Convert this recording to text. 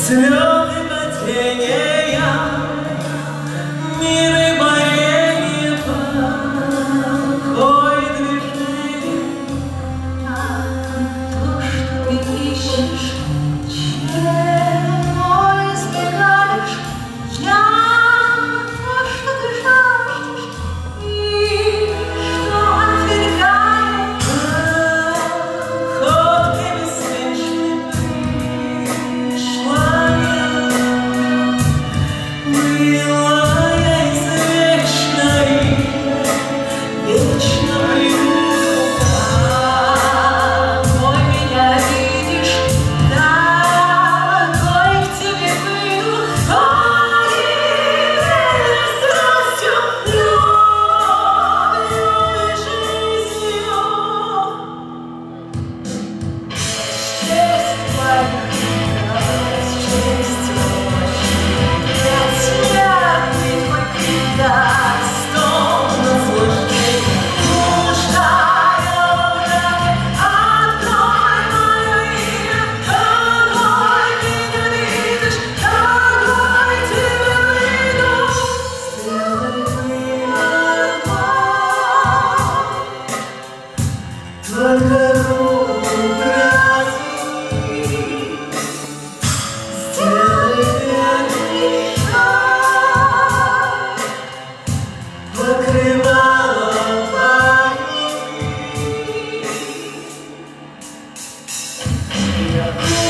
Слезы падения, мир и борение, покой движения. То, что ты ищешь, чего избегаешь, я то, что ты жаждешь и что отвергаешь. Ходки бесконечны пришла я, милая извечной, вечно Какой меня видишь, такой к тебе выйду, страстью любовью и жизнью. Честь твоя, честь для смертный твой крик даст стон наслаждения. Нуждаю в браке, открой мое имя, какой меня видишь, какой тебе выйду. Сделай выбор мой, только руку грози. Сделай верный шаг, покрывала памяти. я